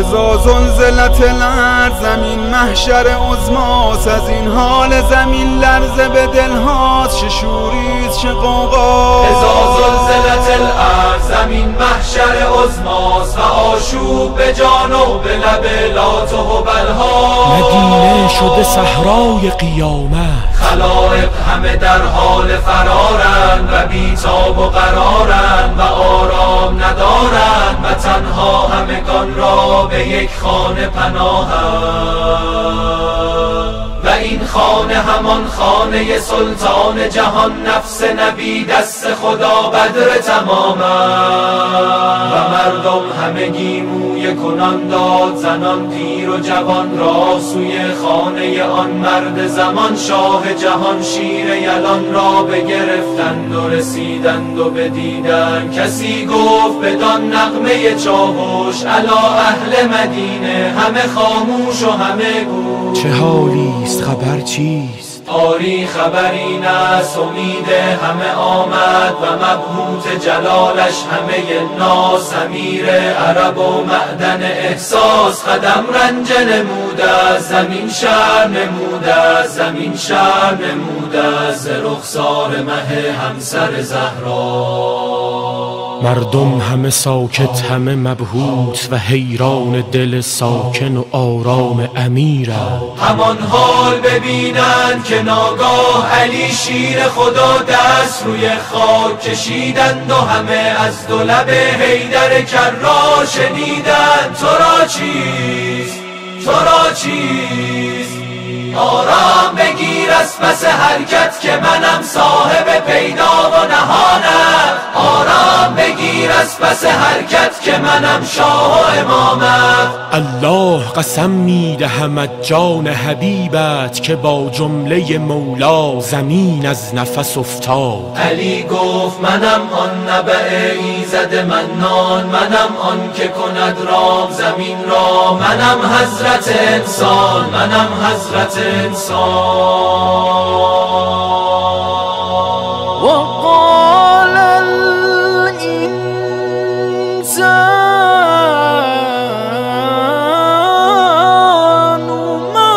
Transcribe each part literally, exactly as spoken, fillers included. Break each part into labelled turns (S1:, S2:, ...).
S1: اذا زلزلت الارض زمین محشر عظماست، از این حال زمین لرزه به دلهاست، چه شوریست چه غوغاست.
S2: اذا زلزلت الارض زمین محشر عظماست و آشوب به جان و به لب لات و هبل‌ها.
S3: مدینه شده صحرای قیامت،
S2: خلائق همه در حال فرارند و بیتاب و قرارند و آرام ندارند و تنها همگان را به یک خانه پناهند و این خانه همان خانه سلطان جهان، نفس نبی دست خدا بدر تمام و مردم همگی موی کنان داد زنان پیر و جوان را سوی خانه آن مرد زمان. شاه جهان شیر یلان را بگرفتند و رسیدند و بدیدند. کسی گفت بدان نغمه چاوش الا اهل مدینه، همه خاموش و همه گوش.
S3: چه حالیست خبر چیست؟
S2: آری خبر این است امید همه آمد و مبهوت جلالش همه ناس. امیر عرب و معدن احساس قدم رنج نموده، زمین شرم نموده، زمین شرم نموده ز رخسار مه همسر زهرا.
S3: مردم همه ساکت همه مبهوت و حیران دل ساکن و آرام امیرند.
S2: همان حال ببینند که ناگاه علی شیر خدا دست روی خاک کشیدند و همه از دو لب حیدر کرا شنیدند. تو را چیست؟ تو را چیست؟ آرام بگیر از پس حرکت که منم صاحب پیدا و نهانم. آرام بگیر از پس حرکت که منم شاه و امامم.
S3: الله قسم میدهم جان حبیبت که با جمله مولا زمین از نفس افتاد.
S2: علی گفت منم آن نبع ایزد منان، منم آن که کند رام زمین را، منم حضرت انسان، منم حضرت انسان.
S1: وقال الإنسان ما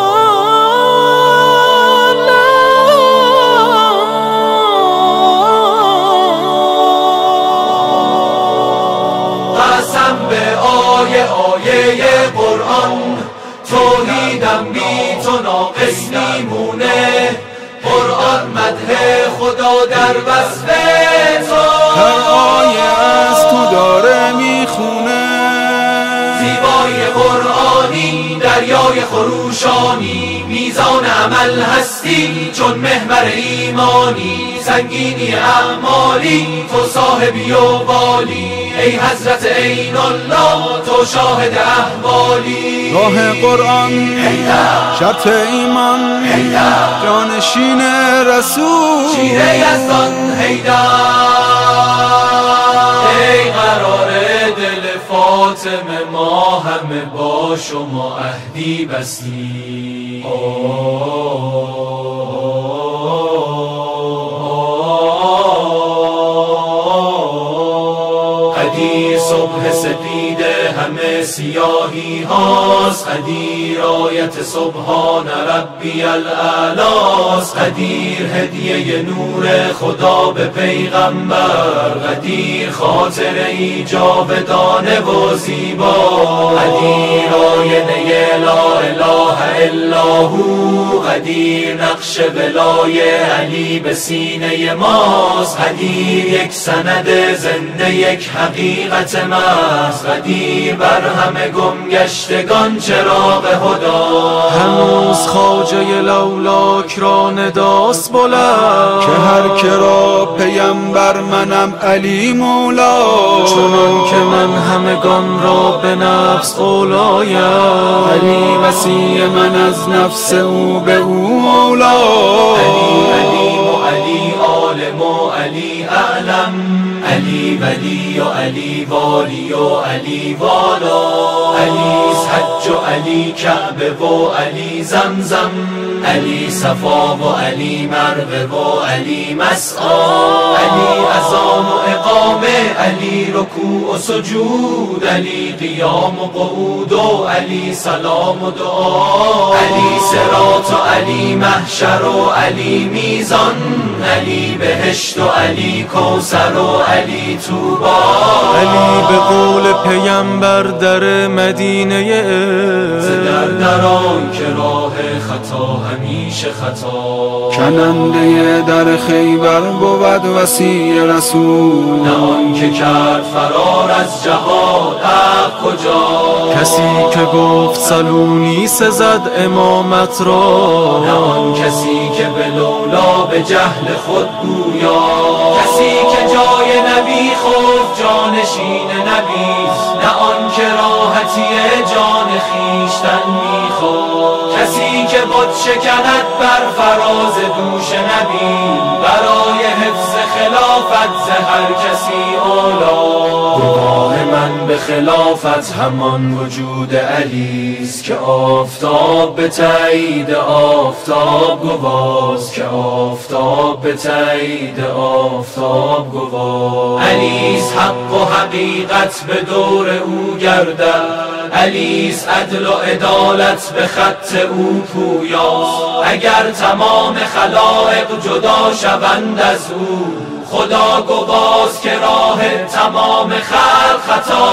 S2: قسم به آیه آیه قرآن، توحیدم بی تو ناقص میمونه. قرآن مدح خدا در وصف تو،
S1: هر آیه از تو داره میخونه.
S2: زیبایی قرآنی دریای خروشانی، میزان عمل هستی چون محور ایمانی. سنگینی اعمالی تو صاحبی و والی، ای حضرت عین الله تو شاهد احوالی.
S1: راه قرآن شرط ایمان، جانشین رسول
S2: شیر یزدان حیدر. ای قرار دل فاطمه ما همه با شما عهدی بستی. قدیر صبح سپیده همه سیاهی هاست، قدیر آیت سبحان ربی الاعلاست. قدیر هدیه نور خدا به پیغمبر، قدیر خاطر ای جاودانه و زیبا. قدیر آینه لا اله الا هو، قدیر نقش ولای علی به سینه ماست. قدیر یک سند زنده یک حقیقت ماست، قدیر بر همه گمگشتگان چراغ هدا.
S1: هنوز خواجه لولاک را نداست بلند، که هر که را پیمبر منم علی مولا.
S4: چنان که من همگان را به نفس اولایم،
S1: علی وسیع من از نفس او به او اولا.
S2: علی علیم و علی عالم و علی اعلم، علی ولی و علی والی و علی والا. علیس حج و علی علی کعبه و علی زمزم، علی صفا و علی مروه و علی مسعی، علی اذان و اقامه، علی رکوع و سجود، علی قیام و قعود و علی سلام و دعا، علی صراط و علی محشر و علی میزان، علی بهشت و علی کوثر و علی طوبا،
S4: علی به قول پیمبر در مدینه
S2: ز در دران که راه خطا همیشه خطا،
S1: کننده در خیبر بود وصی رسول،
S2: نه آن که کرد فرار از جهاد حق کجا،
S4: کسی که گفت سلونی سزد امامت را،
S2: نه آن کسی که به لولا به جهل خود گویا، کسی که جای نبی خفت جانشین نبی، نه آن که راحتی جان خویشتن میخواد، کسی که بت شکند بر فراز دوش نبی، برای حفظ خلافت ز هر کسی اولا، گواه من به خلافت همان وجود علیست، که آفتاب به تایید آفتاب گواست، که آفتاب به تایید آفتاب گواست، علیست حق و حقیقت به دور او گردد، علیست عدل و عدالت به خط او پویاست، اگر تمام خلائق جدا شوند از او، خدا گواست که راه تمام خلق خطا،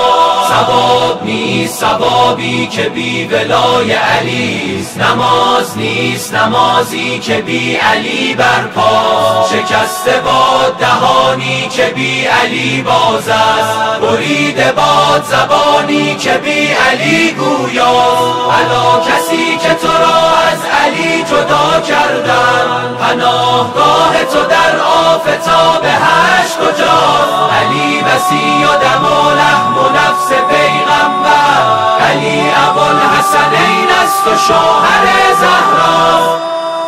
S2: ثواب نیست ثوابی که بی ولای علیست، نماز نیست نمازی که بی علی برپاست، شکسته باد دهانی که بی علی باز است، بریده باد زبانی که بی علی گویاست، الا کسی که تو را از علی جدا کردن، پناهگاه تو در آفتاب هشت کجاست، علی بسی و دم و لحم و نفس پیغمبر، علی ابوالحسنین است و شوهر زهرا،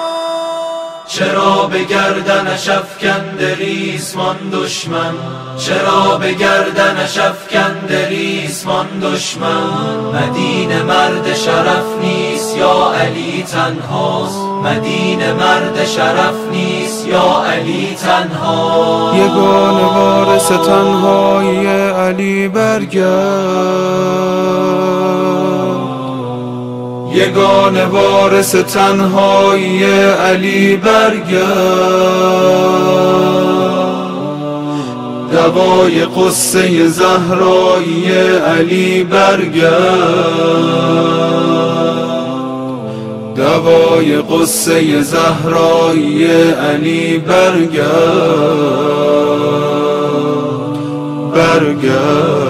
S2: چرا به گردنش افکنده ریسمان دشمن، چرا به گردنش افکنده ریسمان دشمن، مدینه مرد شرف نیست یا علی تنهاست، مدینه مرد شرف نیست یا علی تنها،
S1: یگانه وارث تنهایی علی برگرد، یگانه وارث تنهایی علی برگرد، دوای قصه زهرایی علی برگرد، دوای قصه زهرایی علی برگرد، برگرد.